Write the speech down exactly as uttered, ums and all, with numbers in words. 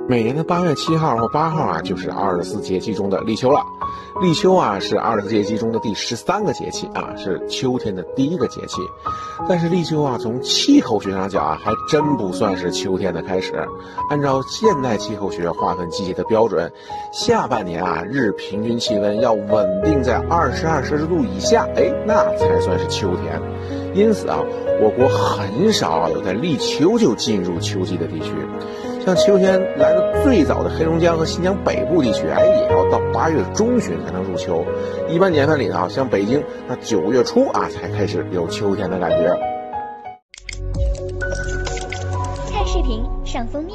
每年的八月七号或八号啊，就是二十四节气中的立秋了。立秋啊，是二十四节气中的第十三个节气啊，是秋天的第一个节气。但是立秋啊，从气候学上讲啊，还真不算是秋天的开始。按照现代气候学划分季节的标准，下半年啊，日平均气温要稳定在二十二摄氏度以下，哎，那才算是秋天。因此啊，我国很少有在立秋就进入秋季的地区。像秋天来的最早的黑龙江和新疆北部地区，哎，也要到八月中旬才能入秋。一般年份里呢，像北京，那九月初啊才开始有秋天的感觉。 看视频上风